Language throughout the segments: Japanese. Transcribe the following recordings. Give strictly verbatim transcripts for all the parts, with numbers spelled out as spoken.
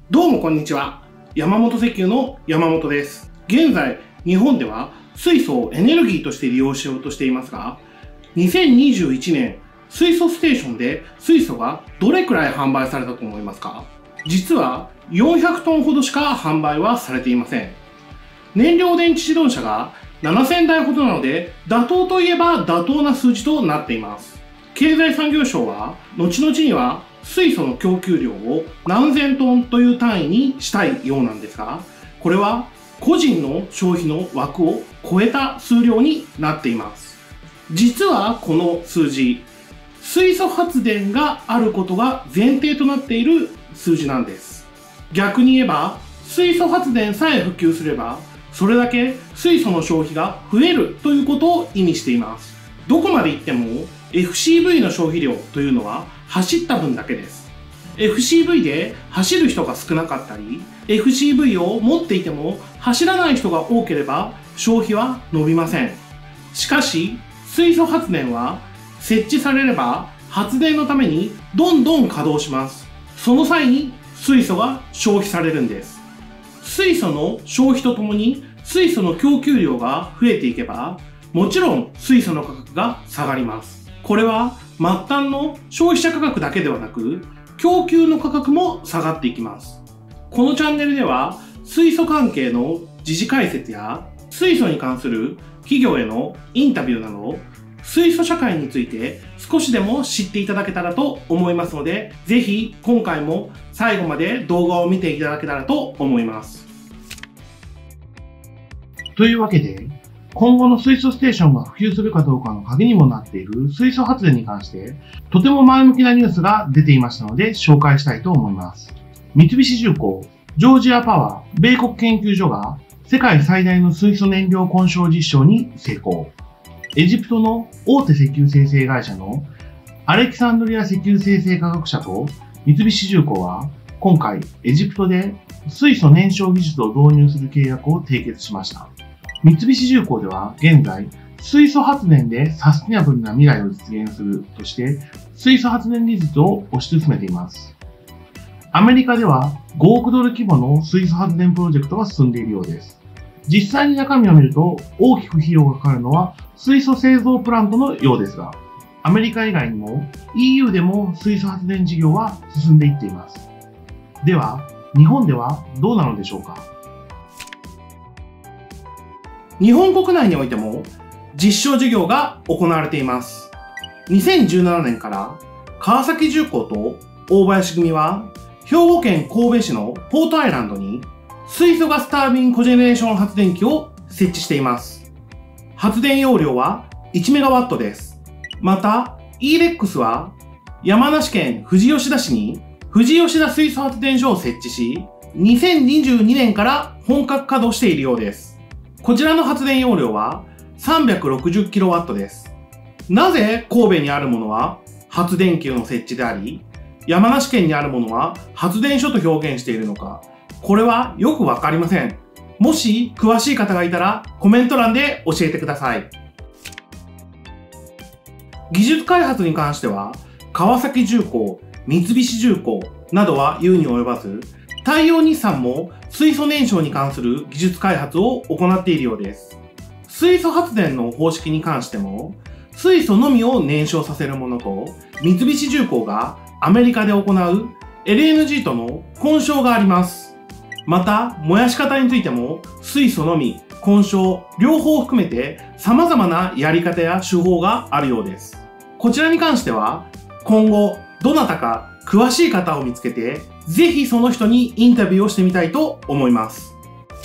どうもこんにちは。山本石油の山本です。現在、日本では水素をエネルギーとして利用しようとしていますが、にせんにじゅういちねん、水素ステーションで水素がどれくらい販売されたと思いますか？実はよんひゃくトンほどしか販売はされていません。燃料電池自動車がななせんだいほどなので、妥当といえば妥当な数字となっています。経済産業省は、後々には水素の供給量を何千トンという単位にしたいようなんですが、これは個人の消費の枠を超えた数量になっています。実はこの数字、水素発電があることが前提となっている数字なんです。逆に言えば、水素発電さえ普及すれば、それだけ水素の消費が増えるということを意味しています。どこまで行っても エフシーブイ の消費量というのは走った分だけです。エフシーブイ で走る人が少なかったり、エフシーブイ を持っていても走らない人が多ければ消費は伸びません。しかし、水素発電は設置されれば発電のためにどんどん稼働します。その際に水素が消費されるんです。水素の消費とともに水素の供給量が増えていけば、もちろん水素の価格が下がります。これは末端の消費者価格だけではなく、供給の価格も下がっていきます。このチャンネルでは、水素関係の時事解説や、水素に関する企業へのインタビューなど、水素社会について少しでも知っていただけたらと思いますので、ぜひ今回も最後まで動画を見ていただけたらと思います。というわけで、今後の水素ステーションが普及するかどうかの鍵にもなっている水素発電に関して、とても前向きなニュースが出ていましたので紹介したいと思います。三菱重工、ジョージアパワー、米国研究所が世界最大の水素燃料混焼実証に成功。エジプトの大手石油精製会社のアレキサンドリア石油精製科学社と三菱重工は今回エジプトで水素燃焼技術を導入する契約を締結しました。三菱重工では現在、水素発電でサステナブルな未来を実現するとして、水素発電技術を推し進めています。アメリカではごおくドル規模の水素発電プロジェクトが進んでいるようです。実際に中身を見ると大きく費用がかかるのは水素製造プラントのようですが、アメリカ以外にも イーユー でも水素発電事業は進んでいっています。では、日本ではどうなのでしょうか？日本国内においても実証事業が行われています。にせんじゅうななねんから川崎重工と大林組は兵庫県神戸市のポートアイランドに水素ガスタービンコジェネレーション発電機を設置しています。発電容量はいちメガワットです。また イーレックス は山梨県富士吉田市に富士吉田水素発電所を設置し、にせんにじゅうにねんから本格稼働しているようです。こちらの発電容量は さんびゃくろくじゅっキロワット です。なぜ神戸にあるものは発電機の設置であり、山梨県にあるものは発電所と表現しているのか、これはよくわかりません。もし詳しい方がいたらコメント欄で教えてください。技術開発に関しては、川崎重工、三菱重工などは言うに及ばず、太陽日産も水素燃焼に関する技術開発を行っているようです。水素発電の方式に関しても、水素のみを燃焼させるものと、三菱重工がアメリカで行う エルエヌジー との混焼があります。また、燃やし方についても、水素のみ、混焼、両方を含めて様々なやり方や手法があるようです。こちらに関しては、今後、どなたか詳しい方を見つけて、ぜひその人にインタビューをしてみたいと思います。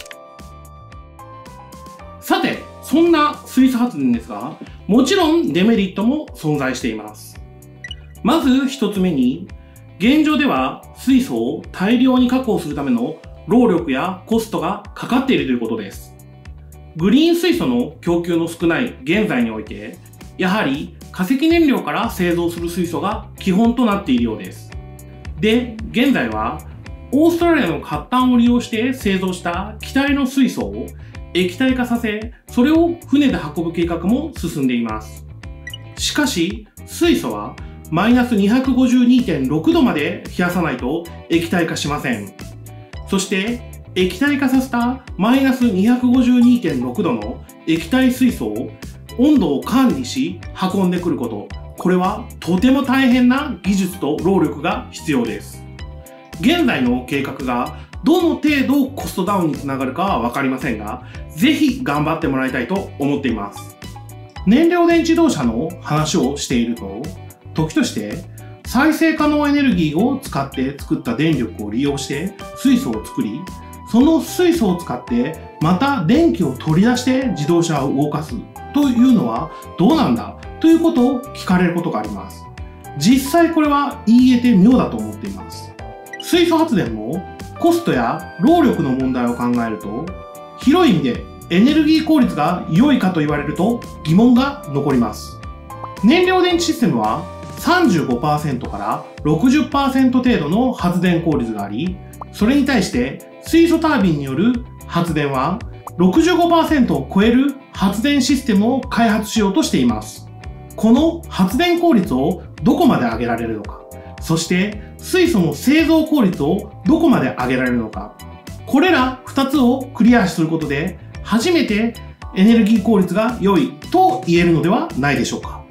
さて、そんな水素発電ですが、もちろんデメリットも存在しています。まず一つ目に、現状では水素を大量に確保するための労力やコストがかかっているということです。グリーン水素の供給の少ない現在において、やはり化石燃料から製造する水素が基本となっているようです。で、現在はオーストラリアの褐炭を利用して製造した気体の水素を液体化させ、それを船で運ぶ計画も進んでいます。しかし、水素はマイナス にひゃくごじゅうにてんろく 度まで冷やさないと液体化しません。 そして液体化させたマイナス にひゃくごじゅうにてんろく 度の液体水素を温度を管理し運んでくること。これはとても大変な技術と労力が必要です。現在の計画がどの程度コストダウンにつながるかはわかりませんが、ぜひ頑張ってもらいたいと思っています。燃料電池自動車の話をしていると、時として再生可能エネルギーを使って作った電力を利用して水素を作り、その水素を使ってまた電気を取り出して自動車を動かすというのはどうなんだということを聞かれることがあります。実際これは言い得て妙だと思っています。水素発電もコストや労力の問題を考えると、広い意味でエネルギー効率が良いかと言われると疑問が残ります。燃料電池システムは さんじゅうごパーセント から ろくじゅっパーセント 程度の発電効率があり、それに対して水素タービンによる発電は ろくじゅうごパーセント を超える発電システムを開発しようとしています。この発電効率をどこまで上げられるのか、そして水素の製造効率をどこまで上げられるのか、これらふたつをクリアすることで初めてエネルギー効率が良いと言えるのではないでしょうか。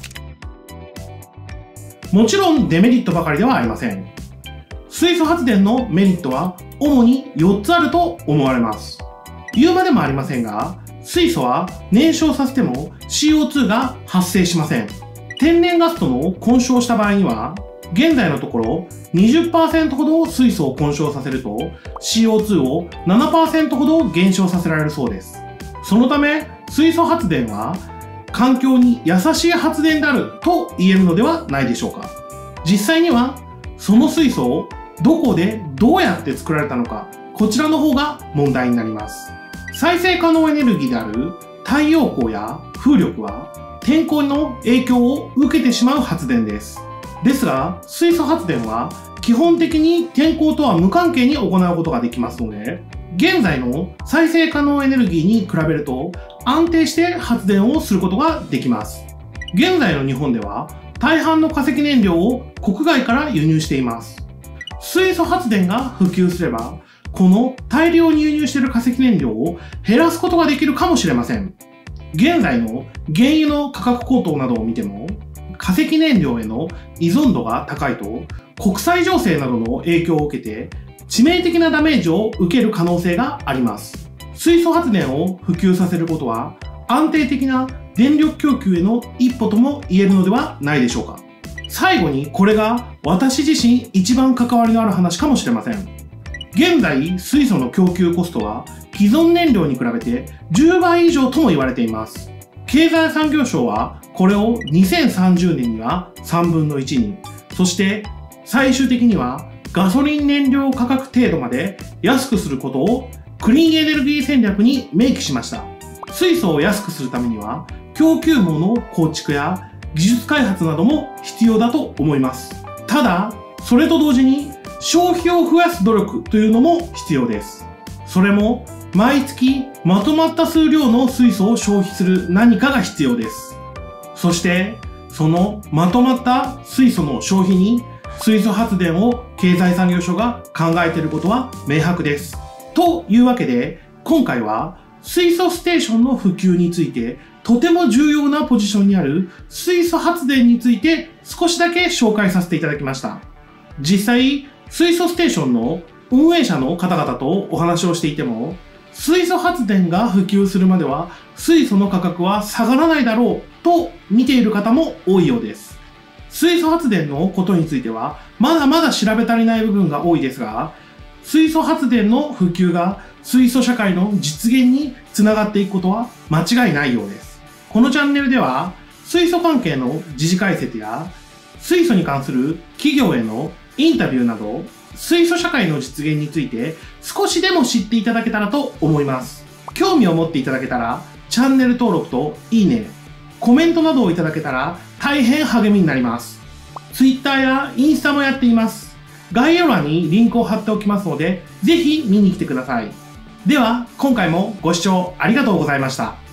もちろんデメリットばかりではありません。水素発電のメリットは主によっつあると思われます。言うまでもありませんが、水素は燃焼させても シーオーツー が発生しません。天然ガスとの混焼した場合には、現在のところ にじゅっパーセント ほど水素を混焼させると シーオーツー を ななパーセント ほど減少させられるそうです。そのため水素発電は環境に優しい発電であると言えるのではないでしょうか。実際にはその水素をどこでどうやって作られたのか、こちらの方が問題になります。再生可能エネルギーである太陽光や風力は天候の影響を受けてしまう発電です。ですが、水素発電は基本的に天候とは無関係に行うことができますので、現在の再生可能エネルギーに比べると安定して発電をすることができます。現在の日本では大半の化石燃料を国外から輸入しています。水素発電が普及すれば、この大量に輸入している化石燃料を減らすことができるかもしれません。現在の原油の価格高騰などを見ても、化石燃料への依存度が高いと国際情勢などの影響を受けて致命的なダメージを受ける可能性があります。水素発電を普及させることは安定的な電力供給への一歩とも言えるのではないでしょうか。最後にこれが私自身一番関わりのある話かもしれません。現在水素の供給コストは既存燃料に比べてじゅうばい以上とも言われています。経済産業省はこれをにせんさんじゅうねんにはさんぶんのいちに、そして最終的にはガソリン燃料価格程度まで安くすることをクリーンエネルギー戦略に明記しました。水素を安くするためには供給網の構築や技術開発なども必要だと思います。ただ、それと同時に消費を増やす努力というのも必要です。それも毎月まとまった数量の水素を消費する何かが必要です。そしてそのまとまった水素の消費に水素発電を経済産業省が考えていることは明白です。というわけで今回は水素ステーションの普及についてとても重要なポジションにある水素発電について少しだけ紹介させていただきました。実際水素ステーションの運営者の方々とお話をしていても、水素発電が普及するまでは水素の価格は下がらないだろうと見ている方も多いようです。水素発電のことについてはまだまだ調べ足りない部分が多いですが、水素発電の普及が水素社会の実現につながっていくことは間違いないようです。このチャンネルでは水素関係の時事解説や水素に関する企業へのインタビューなど水素社会の実現について少しでも知っていただけたらと思います。興味を持っていただけたらチャンネル登録といいね、コメントなどをいただけたら大変励みになります。Twitter やインスタもやっています。概要欄にリンクを貼っておきますのでぜひ見に来てください。では今回もご視聴ありがとうございました。